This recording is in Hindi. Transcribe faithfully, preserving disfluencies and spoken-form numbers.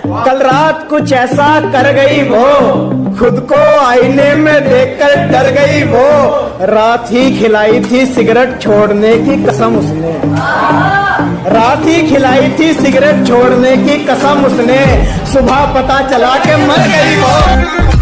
कल रात कुछ ऐसा कर गई वो, खुद को आईने में देखकर डर गई वो। रात ही खिलाई थी सिगरेट छोड़ने की कसम उसने, रात ही खिलाई थी सिगरेट छोड़ने की कसम उसने। सुबह पता चला के मर गई वो।